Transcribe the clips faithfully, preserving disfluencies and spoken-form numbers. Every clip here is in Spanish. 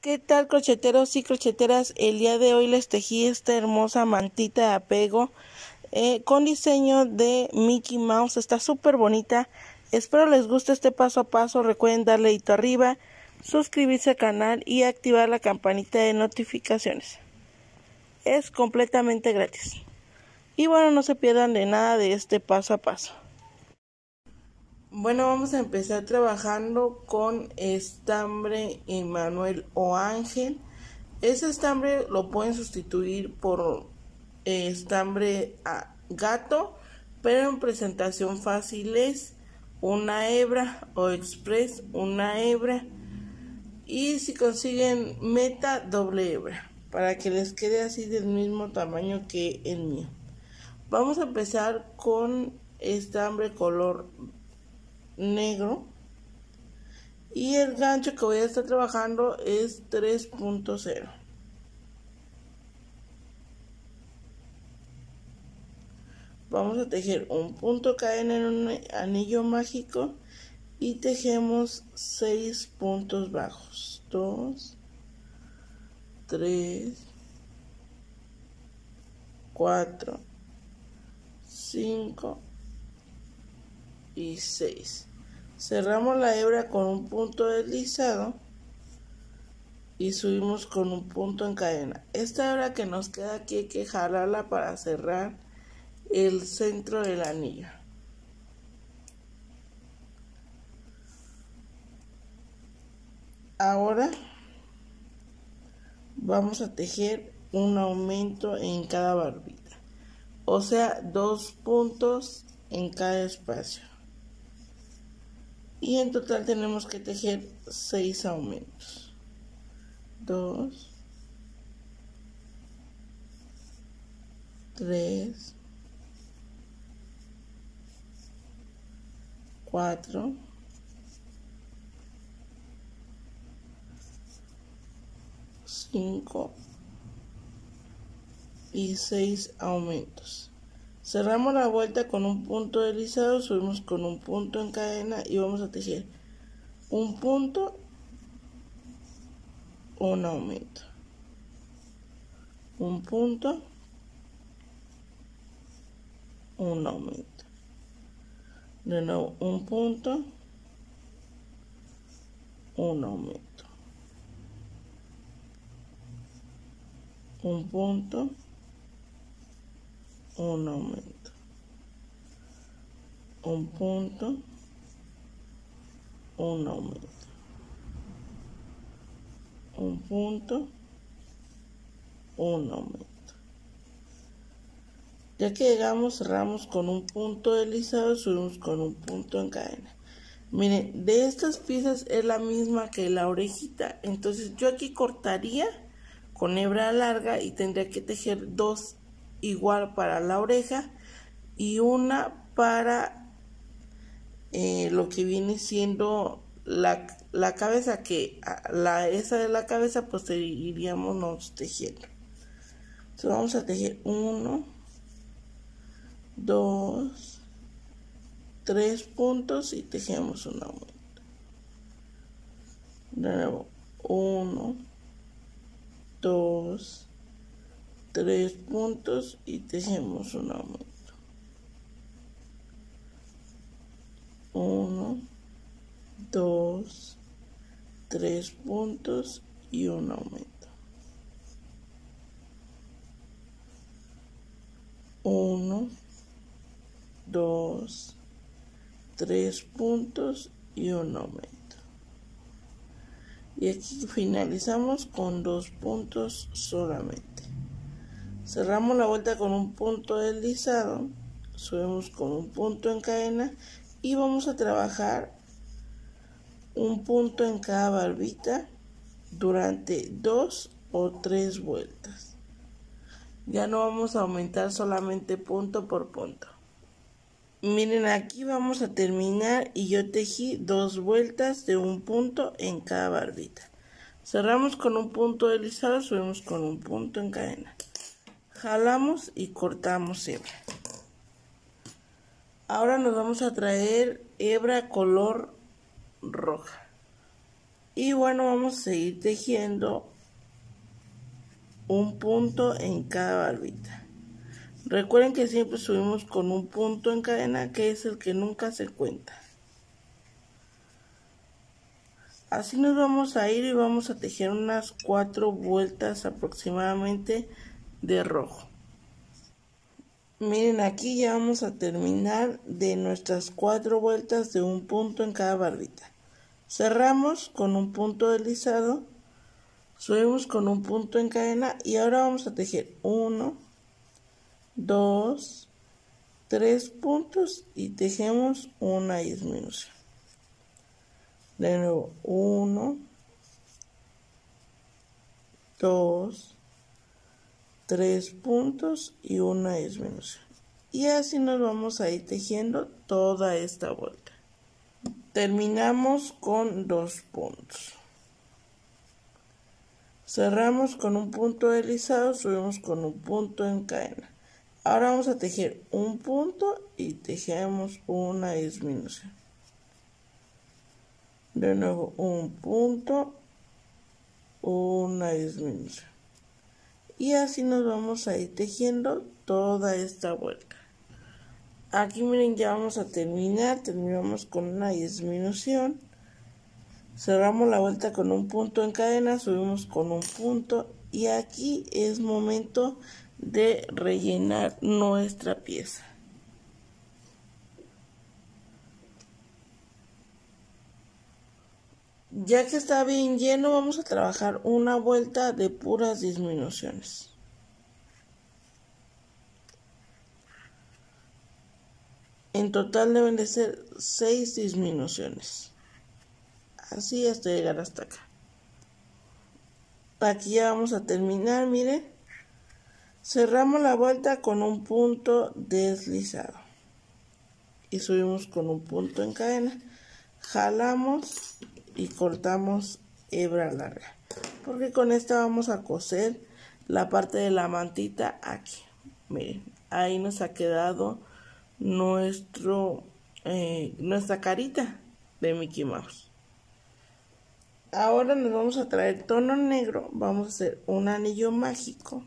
¿Qué tal, crocheteros y crocheteras? El día de hoy les tejí esta hermosa mantita de apego eh, con diseño de Mickey Mouse. Está súper bonita. Espero les guste este paso a paso. Recuerden darle dedito arriba, suscribirse al canal y activar la campanita de notificaciones. Es completamente gratis. Y bueno, no se pierdan de nada de este paso a paso. Bueno, vamos a empezar trabajando con estambre Emanuel o Ángel. Ese estambre lo pueden sustituir por eh, estambre a gato, pero en presentación fácil es una hebra o express una hebra, y si consiguen meta, doble hebra, para que les quede así del mismo tamaño que el mío. Vamos a empezar con estambre color negro y el gancho que voy a estar trabajando es tres punto cero. Vamos a tejer un punto cadena en un anillo mágico y tejemos seis puntos bajos: dos, tres, cuatro, cinco y seis. Cerramos la hebra con un punto deslizado y subimos con un punto en cadena. Esta hebra que nos queda aquí hay que jalarla para cerrar el centro del anillo. Ahora vamos a tejer un aumento en cada barbita, o sea, dos puntos en cada espacio, y en total tenemos que tejer seis aumentos. Dos, tres, cuatro, cinco y seis aumentos. Cerramos la vuelta con un punto deslizado, subimos con un punto en cadena y vamos a tejer un punto, un aumento, un punto, un aumento, de nuevo un punto, un aumento, un punto, un aumento, un punto, un aumento, un punto, un aumento. Ya que llegamos, cerramos con un punto deslizado, subimos con un punto en cadena. Miren, de estas piezas es la misma que la orejita, entonces yo aquí cortaría con hebra larga y tendría que tejer dos igual para la oreja y una para eh, lo que viene siendo la, la cabeza, que la, esa de la cabeza pues iríamos nos tejiendo. Entonces vamos a tejer uno, dos, tres puntos y tejemos un aumento. De nuevo, uno, dos, tres puntos y tejemos un aumento. Uno, dos, tres puntos y un aumento. Uno, dos, tres puntos y un aumento. Y aquí finalizamos con dos puntos solamente. Cerramos la vuelta con un punto deslizado, subimos con un punto en cadena y vamos a trabajar un punto en cada barbita durante dos o tres vueltas. Ya no vamos a aumentar, solamente punto por punto. Miren, aquí vamos a terminar y yo tejí dos vueltas de un punto en cada barbita. Cerramos con un punto deslizado, subimos con un punto en cadena. Jalamos y cortamos hebra. Ahora nos vamos a traer hebra color roja. Y bueno, vamos a seguir tejiendo un punto en cada barbita. Recuerden que siempre subimos con un punto en cadena, que es el que nunca se cuenta. Así nos vamos a ir y vamos a tejer unas cuatro vueltas aproximadamente de rojo. Miren, aquí ya vamos a terminar de nuestras cuatro vueltas de un punto en cada barbita. Cerramos con un punto deslizado, subimos con un punto en cadena y ahora vamos a tejer uno, dos, tres puntos y tejemos una disminución. De nuevo, uno, dos, tres puntos y una disminución. Y así nos vamos a ir tejiendo toda esta vuelta. Terminamos con dos puntos. Cerramos con un punto deslizado, subimos con un punto en cadena. Ahora vamos a tejer un punto y tejemos una disminución. De nuevo un punto, una disminución. Y así nos vamos a ir tejiendo toda esta vuelta. Aquí miren, ya vamos a terminar, terminamos con una disminución. Cerramos la vuelta con un punto en cadena, subimos con un punto y aquí es momento de rellenar nuestra pieza. Ya que está bien lleno, vamos a trabajar una vuelta de puras disminuciones. En total deben de ser seis disminuciones. Así hasta llegar hasta acá. Aquí ya vamos a terminar, miren. Cerramos la vuelta con un punto deslizado. Y subimos con un punto en cadena. Jalamos y cortamos hebra larga, porque con esta vamos a coser la parte de la mantita aquí. Miren, ahí nos ha quedado nuestro eh, nuestra carita de Mickey Mouse. Ahora nos vamos a traer tono negro, vamos a hacer un anillo mágico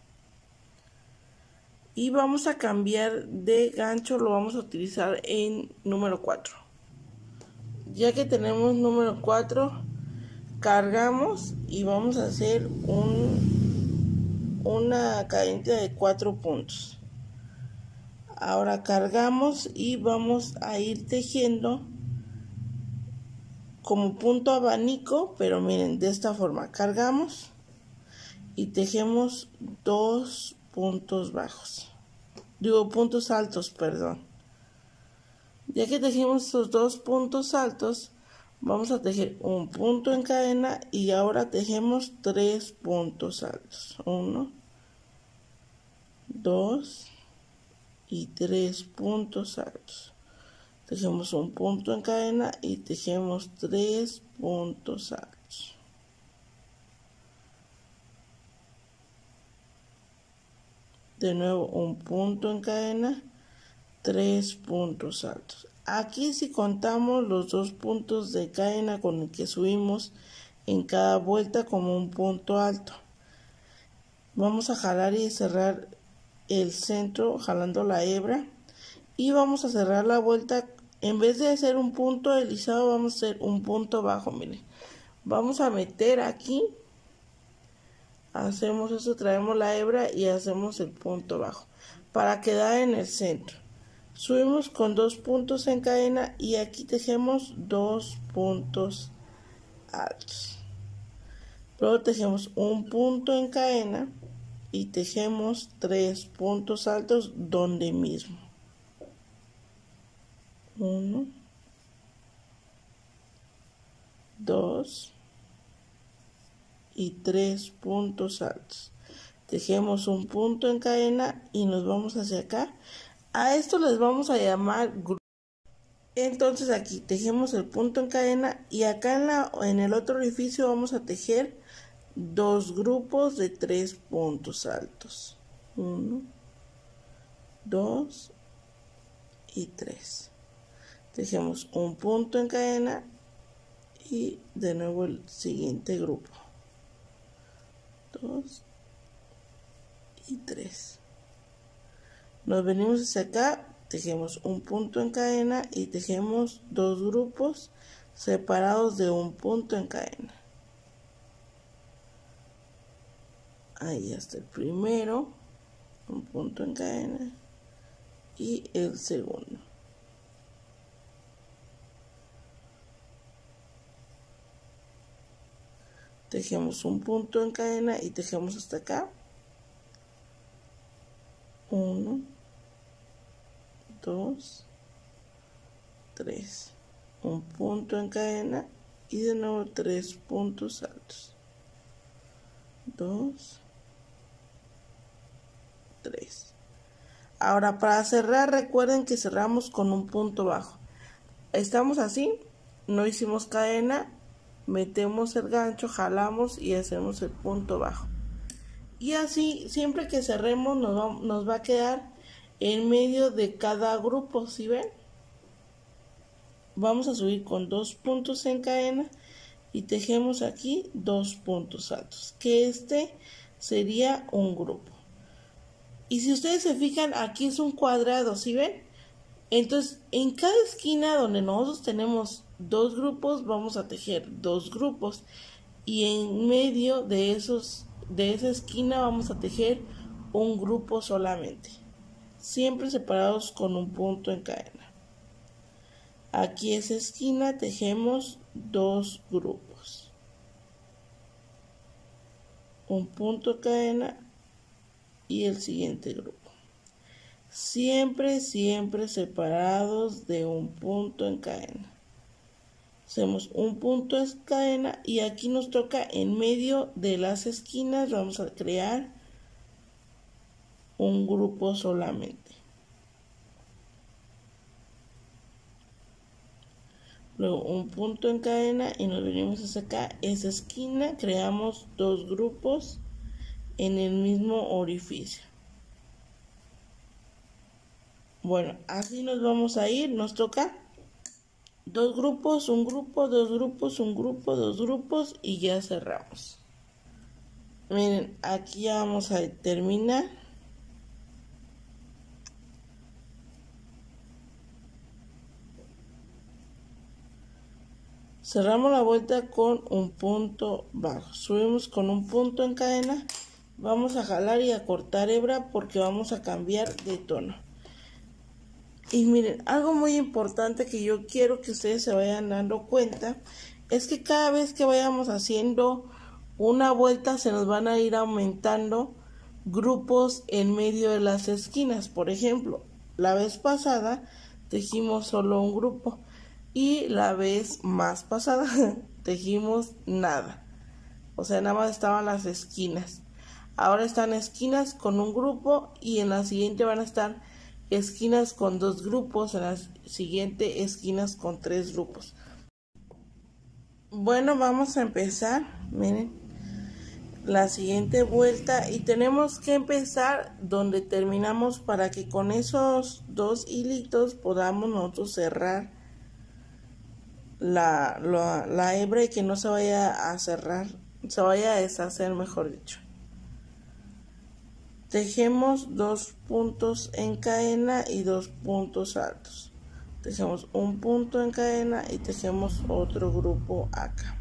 y vamos a cambiar de gancho, lo vamos a utilizar en número cuatro. Ya que tenemos número cuatro, cargamos y vamos a hacer un, una cadenita de cuatro puntos. Ahora cargamos y vamos a ir tejiendo como punto abanico, pero miren, de esta forma. Cargamos y tejemos dos puntos bajos. Digo, puntos altos, perdón. Ya que tejimos estos dos puntos altos, vamos a tejer un punto en cadena y ahora tejemos tres puntos altos. Uno, dos y tres puntos altos. Tejemos un punto en cadena y tejemos tres puntos altos. De nuevo un punto en cadena, tres puntos altos. Aquí si contamos los dos puntos de cadena con el que subimos en cada vuelta como un punto alto. Vamos a jalar y cerrar el centro jalando la hebra y vamos a cerrar la vuelta. En vez de hacer un punto deslizado, vamos a hacer un punto bajo. Miren, vamos a meter aquí, hacemos eso, traemos la hebra y hacemos el punto bajo para quedar en el centro. Subimos con dos puntos en cadena y aquí tejemos dos puntos altos. Luego tejemos un punto en cadena y tejemos tres puntos altos donde mismo. Uno, dos y tres puntos altos. Tejemos un punto en cadena y nos vamos hacia acá. A esto les vamos a llamar grupo. Entonces aquí tejemos el punto en cadena y acá en, la, en el otro orificio vamos a tejer dos grupos de tres puntos altos. Uno, dos y tres. Tejemos un punto en cadena y de nuevo el siguiente grupo, dos y tres. Nos venimos hacia acá, tejemos un punto en cadena y tejemos dos grupos separados de un punto en cadena. Ahí está el primero, un punto en cadena, y el segundo. Tejemos un punto en cadena y tejemos hasta acá. Uno, dos, tres. Un punto en cadena y de nuevo tres puntos altos. Dos, tres. Ahora para cerrar, recuerden que cerramos con un punto bajo. Estamos así, no hicimos cadena, metemos el gancho, jalamos y hacemos el punto bajo. Y así, siempre que cerremos nos va, nos va a quedar en medio de cada grupo, ¿sí ven? Vamos a subir con dos puntos en cadena y tejemos aquí dos puntos altos, que este sería un grupo. Y si ustedes se fijan, aquí es un cuadrado, ¿sí ven? Entonces, en cada esquina donde nosotros tenemos dos grupos, vamos a tejer dos grupos. Y en medio de, esos, de esa esquina vamos a tejer un grupo solamente. Siempre separados con un punto en cadena. Aquí esa esquina tejemos dos grupos. Un punto en cadena y el siguiente grupo. Siempre, siempre separados de un punto en cadena. Hacemos un punto en cadena y aquí nos toca en medio de las esquinas, vamos a crear un grupo solamente. Luego un punto en cadena y nos venimos hacia acá, esa esquina, creamos dos grupos en el mismo orificio. Bueno, así nos vamos a ir, nos toca dos grupos, un grupo, dos grupos, un grupo, dos grupos y ya cerramos. Miren, aquí ya vamos a terminar. Cerramos la vuelta con un punto bajo, subimos con un punto en cadena, vamos a jalar y a cortar hebra porque vamos a cambiar de tono. Y miren, algo muy importante que yo quiero que ustedes se vayan dando cuenta es que cada vez que vayamos haciendo una vuelta se nos van a ir aumentando grupos en medio de las esquinas. Por ejemplo, la vez pasada tejimos solo un grupo. Y la vez más pasada tejimos nada. O sea, nada más estaban las esquinas. Ahora están esquinas con un grupo y en la siguiente van a estar esquinas con dos grupos. En la siguiente esquinas con tres grupos. Bueno, vamos a empezar. Miren, la siguiente vuelta. Y tenemos que empezar donde terminamos para que con esos dos hilitos podamos nosotros cerrar La, la, la hebra y que no se vaya a cerrar, se vaya a deshacer, mejor dicho. Tejemos dos puntos en cadena y dos puntos altos. Tejemos un punto en cadena y tejemos otro grupo acá.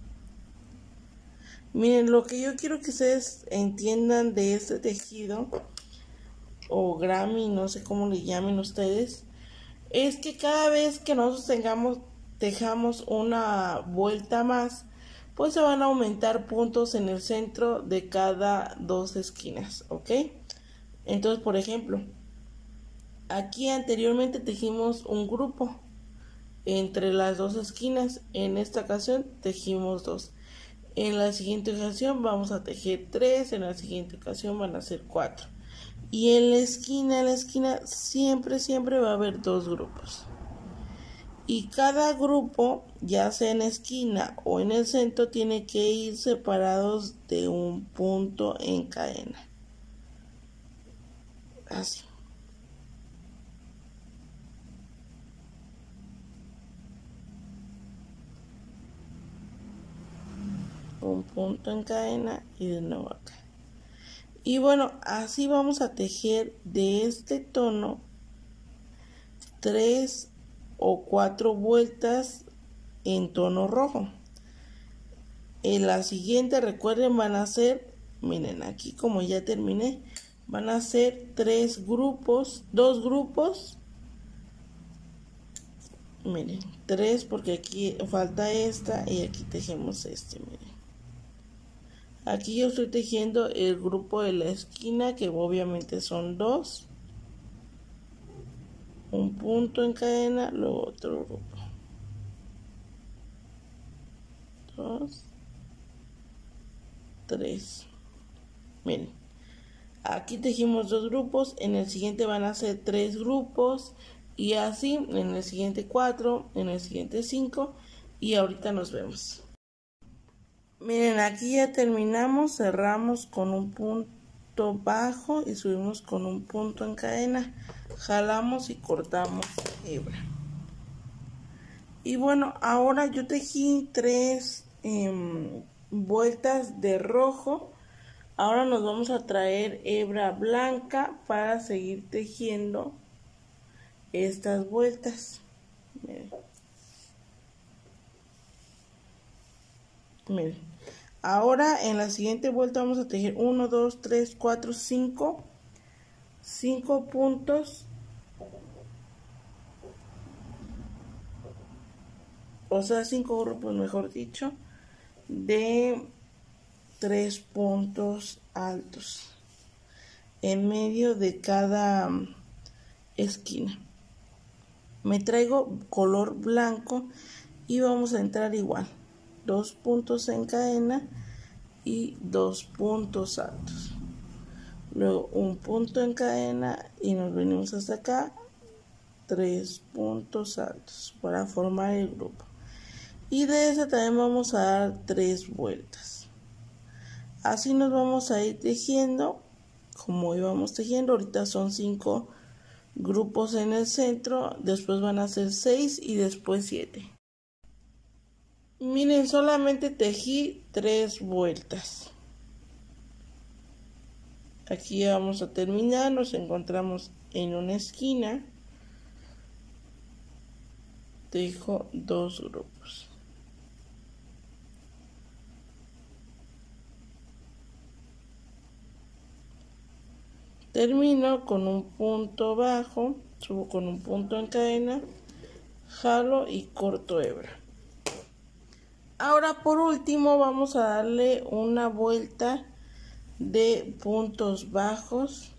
Miren, lo que yo quiero que ustedes entiendan de este tejido o Grammy, no sé cómo le llamen ustedes, es que cada vez que nosotros tengamos tejamos una vuelta más, pues se van a aumentar puntos en el centro de cada dos esquinas, ¿ok? Entonces, por ejemplo, aquí anteriormente tejimos un grupo entre las dos esquinas. En esta ocasión tejimos dos. En la siguiente ocasión vamos a tejer tres, en la siguiente ocasión van a ser cuatro. Y en la esquina, en la esquina siempre, siempre va a haber dos grupos. Y cada grupo, ya sea en esquina o en el centro, tiene que ir separados de un punto en cadena. Así. un punto en cadena y de nuevo acá. Y bueno, así vamos a tejer de este tono tres o cuatro vueltas en tono rojo. En la siguiente, recuerden, van a ser, miren aquí como ya terminé, van a ser tres grupos, dos grupos, miren, tres porque aquí falta esta y aquí tejemos este, miren. Aquí yo estoy tejiendo el grupo de la esquina, que obviamente son dos, un punto en cadena, luego otro grupo, dos, tres, miren, aquí tejimos dos grupos, en el siguiente van a ser tres grupos y así, en el siguiente cuatro, en el siguiente cinco y ahorita nos vemos. Miren, aquí ya terminamos, cerramos con un punto bajo y subimos con un punto en cadena, jalamos y cortamos hebra. Y bueno, ahora yo tejí tres eh, vueltas de rojo. Ahora nos vamos a traer hebra blanca para seguir tejiendo estas vueltas. Miren. Miren. Ahora en la siguiente vuelta vamos a tejer uno, dos, tres, cuatro, cinco, cinco puntos. O sea, cinco grupos, mejor dicho, de tres puntos altos en medio de cada esquina. Me traigo color blanco y vamos a entrar igual, dos puntos en cadena y dos puntos altos, luego un punto en cadena y nos venimos hasta acá, tres puntos altos para formar el grupo. Y de esa también vamos a dar tres vueltas. Así nos vamos a ir tejiendo como íbamos tejiendo. Ahorita son cinco grupos en el centro, después van a ser seis y después siete. Miren, solamente tejí tres vueltas. Aquí ya vamos a terminar, nos encontramos en una esquina. Tejo dos grupos. Termino con un punto bajo, subo con un punto en cadena, jalo y corto hebra. Ahora por último vamos a darle una vuelta de puntos bajos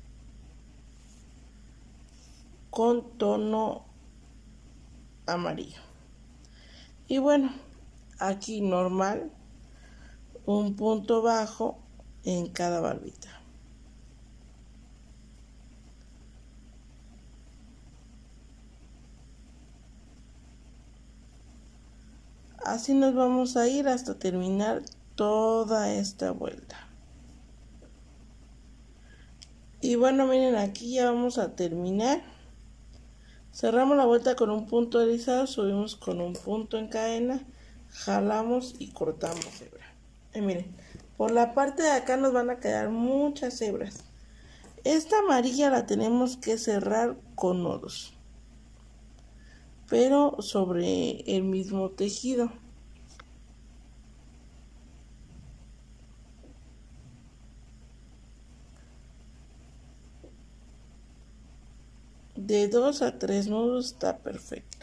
con tono amarillo. Y bueno, aquí normal, un punto bajo en cada barbita. Así nos vamos a ir hasta terminar toda esta vuelta. Y bueno, miren, aquí ya vamos a terminar. Cerramos la vuelta con un punto deslizado, subimos con un punto en cadena, jalamos y cortamos hebra. Y miren, por la parte de acá nos van a quedar muchas hebras. Esta amarilla la tenemos que cerrar con nodos, pero sobre el mismo tejido. De dos a tres nudos está perfecto.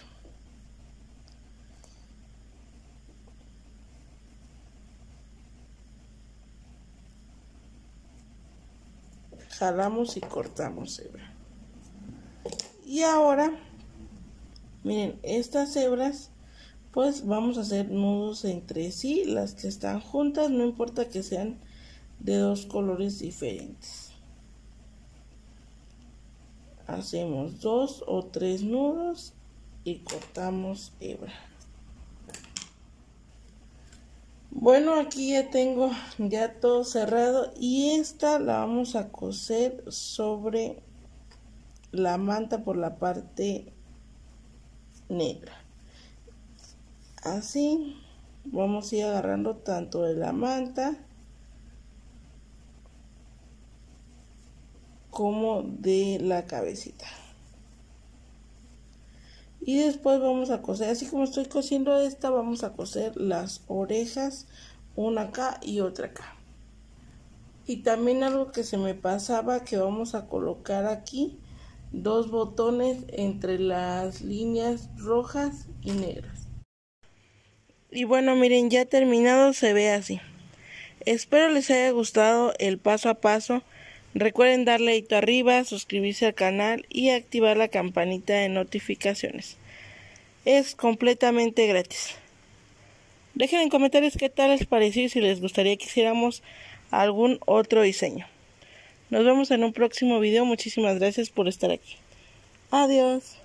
Jalamos y cortamos hebra. Y ahora, miren, estas hebras, pues vamos a hacer nudos entre sí, las que están juntas, no importa que sean de dos colores diferentes. Hacemos dos o tres nudos y cortamos hebra. Bueno, aquí ya tengo ya todo cerrado y esta la vamos a coser sobre la manta por la parte negra. Así. vamos a ir agarrando tanto de la manta como de la cabecita. Y después vamos a coser, así como estoy cosiendo esta, vamos a coser las orejas, una acá y otra acá. Y también algo que se me pasaba, que vamos a colocar aquí dos botones entre las líneas rojas y negras. Y bueno, miren, ya terminado, se ve así. Espero les haya gustado el paso a paso. Recuerden darle dedito arriba, suscribirse al canal y activar la campanita de notificaciones. Es completamente gratis. Dejen en comentarios qué tal les pareció y si les gustaría que hiciéramos algún otro diseño. Nos vemos en un próximo video. Muchísimas gracias por estar aquí. Adiós.